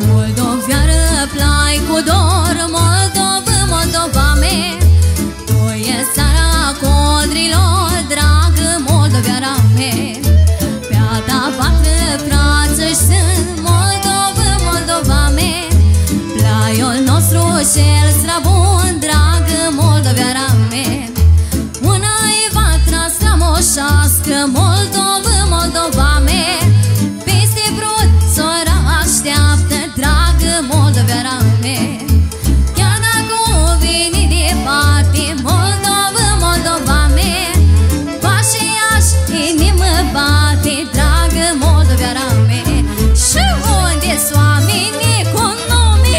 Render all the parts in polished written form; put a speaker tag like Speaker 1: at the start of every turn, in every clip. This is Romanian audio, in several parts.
Speaker 1: Moldoveană plai cu dor, Moldova, Moldova mea. Tu e țara codrilor, dragă Moldoveana mea. Pe-a ta patră frață-și sunt, Moldova, Moldova mea. Plaiul nostru cel strabun, dragă Moldoveana mea. Una-i vatra strămoșească, Moldova, Moldova mea. Peste brut sora așteaptă, dragă Moldoveana mea. Chiar dacă o veni departe, Moldova, Moldova mea. Pașe-iași, inimă bate, dragă Moldoveana mea. Și unde-s oamenii cu nume,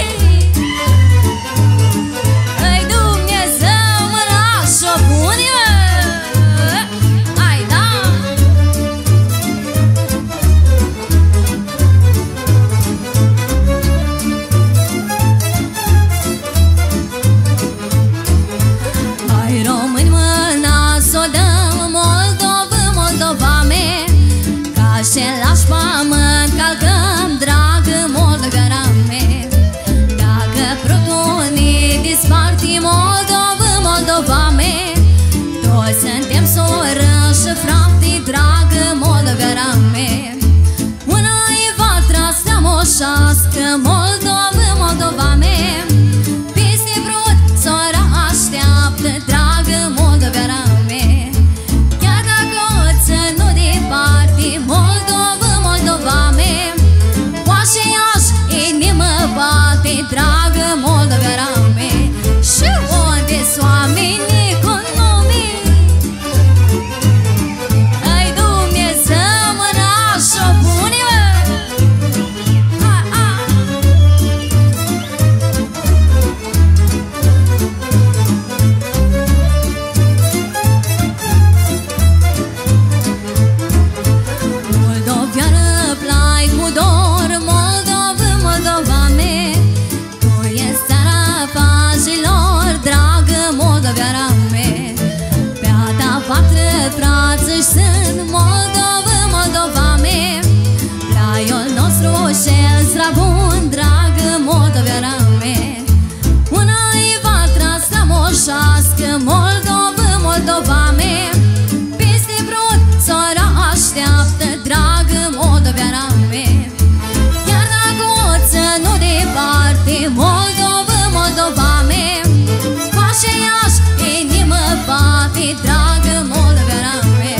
Speaker 1: îi Dumnezeu mânaș-o pune, mă. Hai, da! Hai, români, mâna s-o dăm, Moldova, Moldova mea. Ca și-lași pământ calcăm, dragă Moldoveana mea. Dacă prutul ne disparte, Moldova, Moldova mea. Toți suntem soră și frate, dragă Moldoveana mea. Una-i vatra strămoșească, Moldova, Moldova mea. Peste brut sora așteaptă, dragă Moldoveana mea. Chiar dacă o țănu departe, Moldova, Moldova mea. Pașe-iași, inimă bate, dragă Moldoveana mea. Și unde-s oamenii cu nume, îi Dumnezeu mânaș-o pune, mă. Moldoveană plai cu dor, Moldova, Moldova mea. Tu ești țara pajilor, dragă Moldoveana mea. Pe-a ta patră frață-și sunt, Moldova, Moldova mea. Plaiul nostru cel strabun, dragă Moldoveana mea. Una-i vatra strămoșească, Moldova, Moldova mea. Peste brut sora așteaptă, dragă Moldoveana mea. Chiar dacă o țănu departe, Moldova, Moldova mea. Pașe-iași, inimă bate, dragă Moldoveana mea.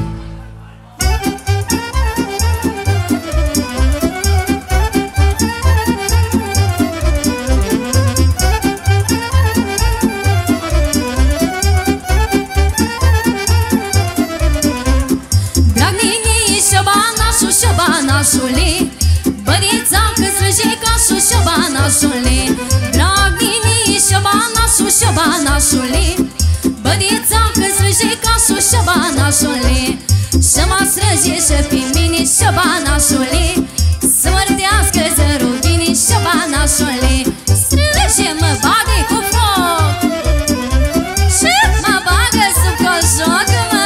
Speaker 1: Dragnini șobanașul, șobanașule, bărița că-ți șobanașule. Dragnini șobanașul, șobanașule, bărița că-ți șobanașule. Și mă străjește pe mine, șobanașule, să mă râdească zărul bine, șobanașule. Strânge-mă, bage cu foc și mă bagă sub cojoc, mă.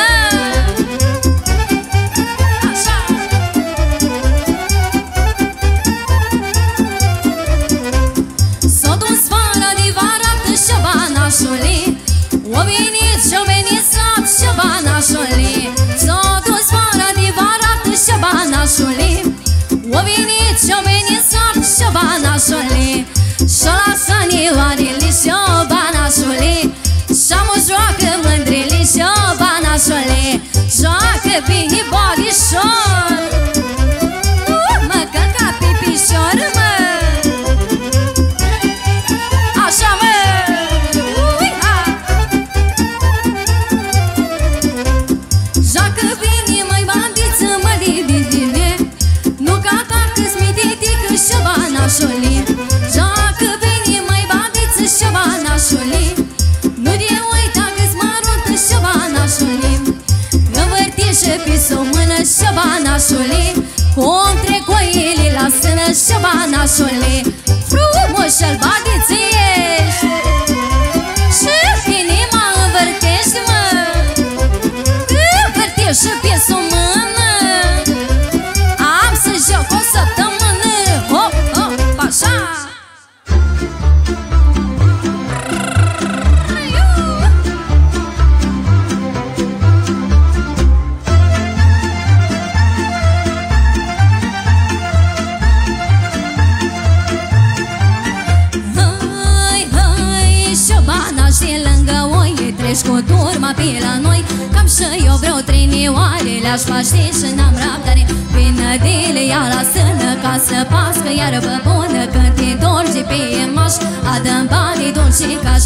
Speaker 1: S-o dus vara de varată, șobanașule, o venit sat, șobanașule. S-o dus vara de varată, șobanașule, o venit sat, șobanașule. Și-o lasă nioarele, șobanașule, și-amu joacă mândrele, șobanașule. Joacă bine bodișor, mă călca pe pișor, mă. Așa, mă. Joacă bine, măi bandiță, mă libidine, nu ca ta că-ți mi-titică, șobanașule. Joacă bine, măi bandiță, șobanașule, nu de uita că-ți măruntă, șobanașule. Învârtește pe s-o mână, șobanașule, cum trec oile la sână, șobanașule. Frumos și-l bandiță ești și inima învârtești, mă. Învârtește pe s-o mână, am să joc o săptămână. Hop, hop, pe la noi. Cam și eu vreau 3 nioare, le-aș face și n-am răbdare. Până de-le ia la sână, ca să pască iarbă bună. Când te dorgi pe maș, adă-mi banii dulci caș.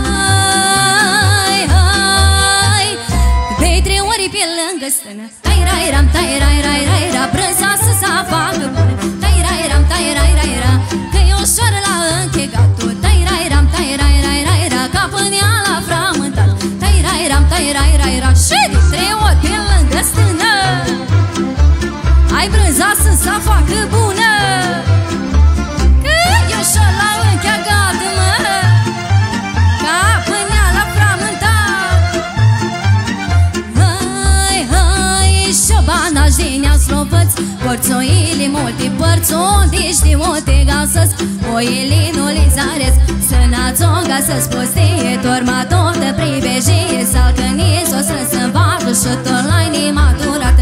Speaker 1: Hai, hai, de 3 ori pe lângă stână. Tai-rai-ram, tai-rai-rai-rai-ra, brânza să se facă bună. Tai-rai-ram, tai-rai-rai-ra, că e ușor la închegatul. Tai-rai-ram, tai-rai-rai-rai-ra, ca până ea la frământat. Tai-rai-ram, tai-rai-rai-ra, și de 3 ori pe lângă stână. Ai brânza să se facă bună, că e ușor la închegat, mă, ca până ea la frământat. Hai, hai, șobanaș din ea slobăți, porțoile multe părți, unde știu te găsesc. Oile nu le zaresc, să n-ați o găsesc postie, torma toată privejie, salcănie s-o strâns în vacă și tot la inima durată.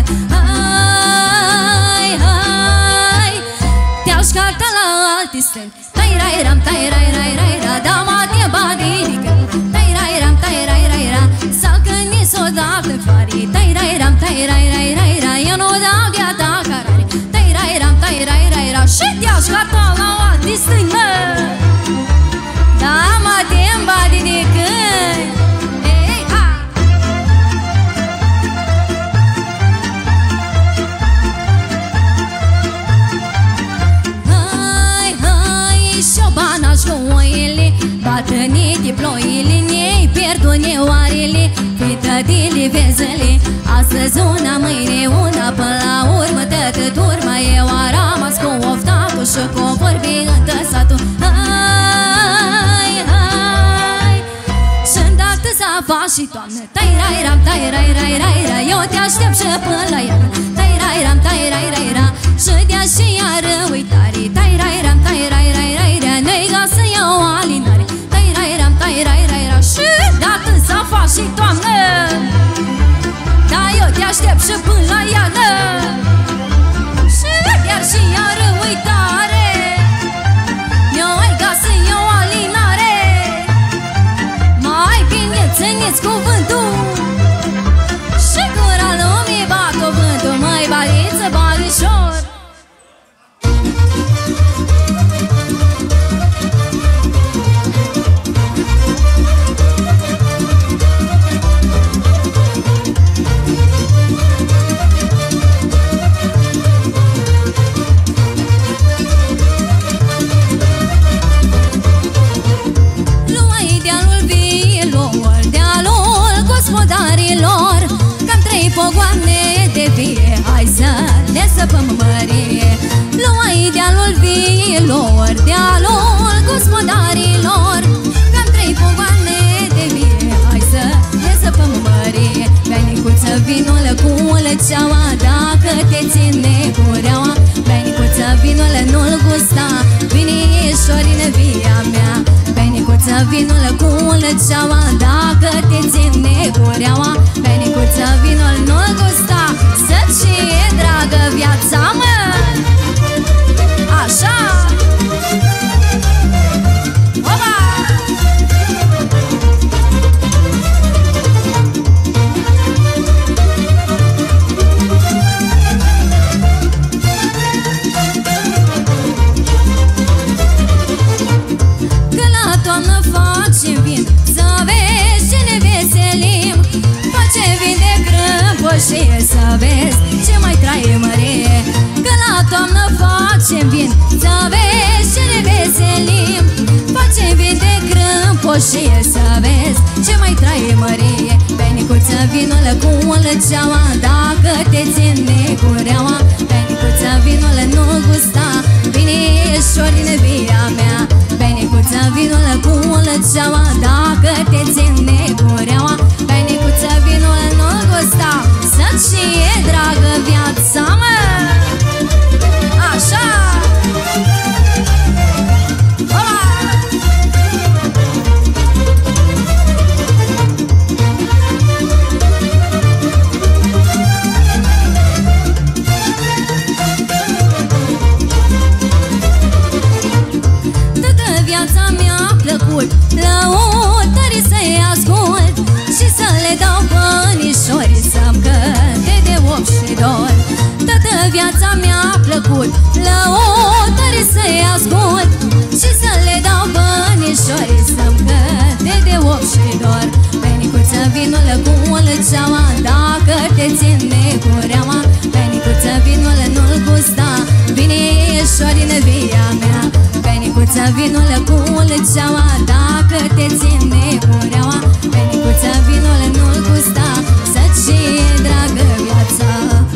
Speaker 1: Hai, hai, te-aș carta la alte stâni. Tai-rai-ram, tai-rai-rai-rai-ra, da mate badinică. Tai-rai-ram, tai-rai-rai-ra, salcănie s-o dat în fari. Tai-rai-ram, tai-rai-rai-rai-ra, eu nu dau gheata carare. Tai-rai-ram, tai-rai-rai-ra, și te-aș carta la alte stâni, mă. Da mate badinică. Ei, ha! Hai, hai, șobanaș cu oile, bătrânite ploile, ne-i pierdut neoarele, fetătile vezele. Astăzi una, mâine una, până la urmă tătă turma. Eu a rămas cu oftatul și cu vorbi întăsatul. Hai, hai, și-mi dată să faci și toamnă. Tai-rai-ram, tai-rai-rai-rai-ra, eu te aștept și până la iarnă. Tai-rai-ram, tai-rai-rai-ra, și dea și iară uitare. Tai-rai-ram, tai-rai-rai-rai-ra, noi ca să iau alinare. Tai-rai-ram, tai-rai-rai-ra, și dată să faci și toamnă. Da, eu te aștept și până la iarnă. Și iar și iară uitare, eu ai ca să iau alinare. Mai bine țineți cuvântul, și gura lumii bat cuvântul. Măi, baliță, balișor. Gospodarilor, cam 3 pogoane de vie, hai să le săpăm mărie. Luai dealul viilor, dealul gospodarilor, cam 3 pogoane de vie, hai să le săpăm mărie. Bea nicuță vinul cu lăceaua, dacă te ține cureaua. Bea nicuță vinul nu-l gusta, vinișorin via mea. Bea nicuță vinul cu lăceaua, dacă te ține cureaua. Bea nicuță vinul nu-l gusta, să-ți e dragă viața, mă. Așa! Opa! Că la toamnă facem vin, să vezi ce ne veselim. Facem vin de crâmpoșie, să vezi ce mai traie mărie. Că la toamnă facem vin, să vezi ce ne veselim. Facem vin de crâmpoșie, să vezi ce mai traie mărie. Bea nicuță vinul cu lăceaua, dacă te ține cureaua. Bea nicuță vinul nu-l gusta, vinișorin via mea. Bea nicuță vinul cu lăceaua, dacă te ține cureaua. Bea nicuță vinul nu-l gusta, să-ți e dragă viața, mă. Așa! viața mi-a plăcut, lăutării să-i ascult și să le dau binișori să-mi cânte de of și dor. Toată viața mi-a plăcut lăutări să-i ascult și să le dau bănișori să-mi cânte de of și dor. Benicuță, vinul cu lăceaua, dacă te ține cureaua. Benicuță, vinul nu-l gusta, binișori în via mea. Benicuță, vinul cu lăceaua, dacă te ține cureaua. Benicuță, vinul nu-l gusta, să-ți și dragă viața.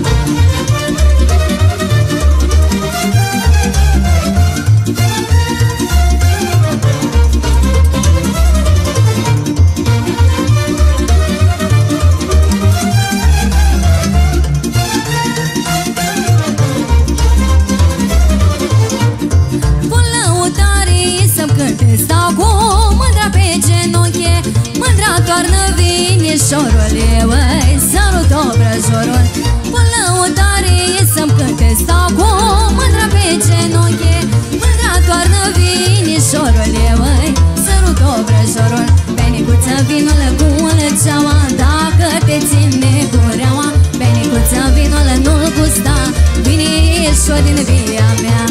Speaker 1: Stau cu mândra pe genunchi, mândra toarnă vinișorul, eu îi sărut obrăjorul. Pun lăutarii să-mi cânte, stau cu mândra pe genunchi, mândra toarnă vinișorul, eu îi sărut obrăjorul. Benicuță, vinul cu lăceaua, dacă te ține cureaua. Benicuță, vinul nu-l gusta, vinișor din via mea.